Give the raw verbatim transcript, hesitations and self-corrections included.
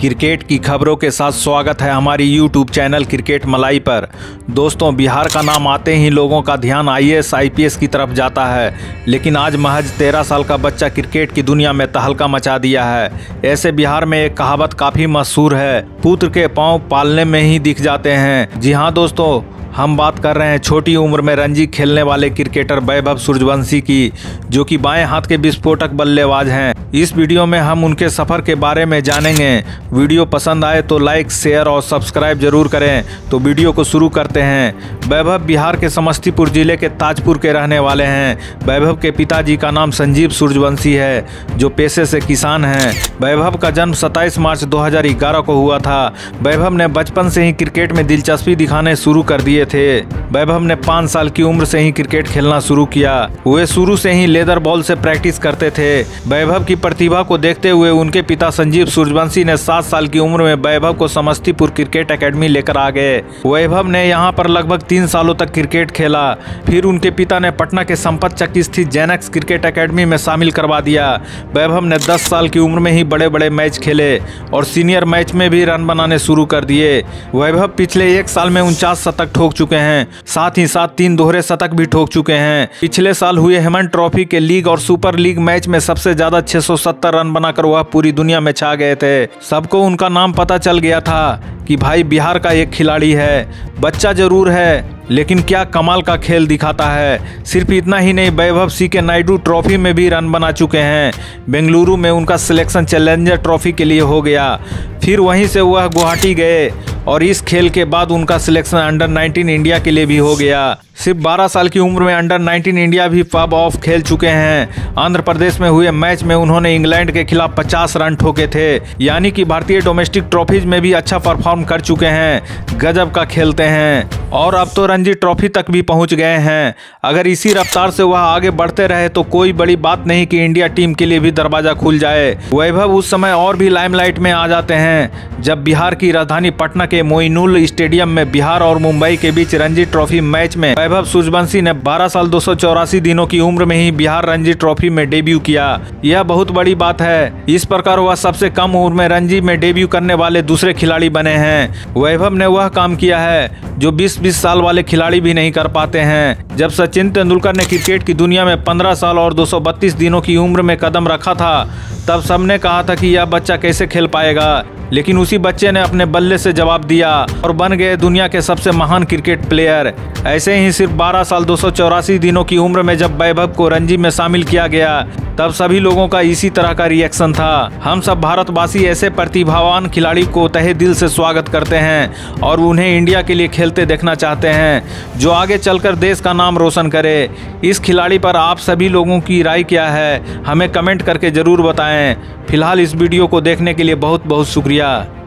Cricket की खबरों के साथ स्वागत है हमारी यूट्यूब चैनल क्रिकेट मलाई पर। दोस्तों, बिहार का नाम आते ही लोगों का ध्यान I A S I P S की तरफ जाता है, लेकिन आज महज तेरह साल का बच्चा क्रिकेट की दुनिया में तहलका मचा दिया है। ऐसे बिहार में एक कहावत काफ़ी मशहूर है, पुत्र के पाँव पालने में ही दिख जाते हैं। जी हाँ दोस्तों, हम बात कर रहे हैं छोटी उम्र में रणजी खेलने वाले क्रिकेटर वैभव सूर्यवंशी की, जो कि बाएं हाथ के विस्फोटक बल्लेबाज हैं। इस वीडियो में हम उनके सफ़र के बारे में जानेंगे। वीडियो पसंद आए तो लाइक, शेयर और सब्सक्राइब जरूर करें। तो वीडियो को शुरू करते हैं। वैभव बिहार के समस्तीपुर जिले के ताजपुर के रहने वाले हैं। वैभव के पिताजी का नाम संजीव सूर्यवंशी है, जो पेशे से किसान हैं। वैभव का जन्म सत्ताईस मार्च दो हज़ार ग्यारह को हुआ था। वैभव ने बचपन से ही क्रिकेट में दिलचस्पी दिखाने शुरू कर दिए थे। वैभव ने पाँच साल की उम्र से ही क्रिकेट खेलना शुरू किया। वे शुरू से ही लेदर बॉल से प्रैक्टिस करते थे। वैभव की प्रतिभा को देखते हुए उनके पिता संजीव सूर्यवंशी ने सात साल की उम्र में वैभव को समस्तीपुर क्रिकेट एकेडमी लेकर आ गए। वैभव ने यहाँ पर लगभग तीन सालों तक क्रिकेट खेला। फिर उनके पिता ने पटना के संपत चक स्थित जेनेक्स क्रिकेट एकेडमी में शामिल करवा दिया। वैभव ने दस साल की उम्र में ही बड़े बड़े मैच खेले और सीनियर मैच में भी रन बनाने शुरू कर दिए। वैभव पिछले एक साल में उनचास शतक ठोक चुके हैं, साथ ही साथ तीन दोहरे शतक भी ठोक चुके हैं। पिछले साल हुए हेमन ट्रॉफी के लीग और सुपर लीग मैच में सबसे ज्यादा छह सौ सत्तर रन बनाकर वह पूरी दुनिया में छा गए थे। सबको उनका नाम पता चल गया था कि भाई बिहार का एक खिलाड़ी है। बच्चा जरूर है, लेकिन क्या कमाल का खेल दिखाता है। सिर्फ इतना ही नहीं, वैभव सी के नायडू ट्रॉफी में भी रन बना चुके हैं। बेंगलुरु में उनका सिलेक्शन चैलेंजर ट्रॉफी के लिए हो गया। फिर वहीं से वह गुवाहाटी गए और इस खेल के बाद उनका सिलेक्शन अंडर नाइनटीन इंडिया के लिए भी हो गया। सिर्फ बारह साल की उम्र में अंडर नाइनटीन इंडिया भी फब ऑफ खेल चुके हैं। आंध्र प्रदेश में हुए मैच में उन्होंने इंग्लैंड के खिलाफ पचास रन ठोके थे, यानी कि भारतीय डोमेस्टिक ट्रॉफीज में भी अच्छा परफॉर्म कर चुके हैं। गजब का खेलते हैं और अब तो रणजी ट्रॉफी तक भी पहुंच गए हैं। अगर इसी रफ्तार से वह आगे बढ़ते रहे तो कोई बड़ी बात नहीं कि इंडिया टीम के लिए भी दरवाजा खुल जाए। वैभव उस समय और भी लाइमलाइट में आ जाते हैं जब बिहार की राजधानी पटना के मोइनुल स्टेडियम में बिहार और मुंबई के बीच रणजी ट्रॉफी मैच में वैभव सूर्यवंशी ने बारह साल दो सौ चौरासी दिनों की उम्र में ही बिहार रणजी ट्रॉफी में डेब्यू किया। यह बहुत बड़ी बात है। इस प्रकार वह सबसे कम उम्र में रणजी में डेब्यू करने वाले दूसरे खिलाड़ी बने हैं। वैभव ने वह काम किया है जो बीस बीस साल वाले खिलाड़ी भी नहीं कर पाते हैं। जब सचिन तेंदुलकर ने क्रिकेट की दुनिया में पंद्रह साल और दो सौ बत्तीस दिनों की उम्र में कदम रखा था, तब सबने कहा था कि यह बच्चा कैसे खेल पाएगा, लेकिन उसी बच्चे ने अपने बल्ले से जवाब दिया और बन गए दुनिया के सबसे महान क्रिकेट प्लेयर। ऐसे ही सिर्फ बारह साल दो सौ चौरासी दिनों की उम्र में जब वैभव को रणजी में शामिल किया गया, तब सभी लोगों का इसी तरह का रिएक्शन था। हम सब भारतवासी ऐसे प्रतिभावान खिलाड़ी को तहे दिल से स्वागत करते हैं और उन्हें इंडिया के लिए खेलते देखना चाहते हैं, जो आगे चलकर देश का नाम रोशन करे। इस खिलाड़ी पर आप सभी लोगों की राय क्या है, हमें कमेंट करके जरूर बताएं। फिलहाल इस वीडियो को देखने के लिए बहुत बहुत शुक्रिया।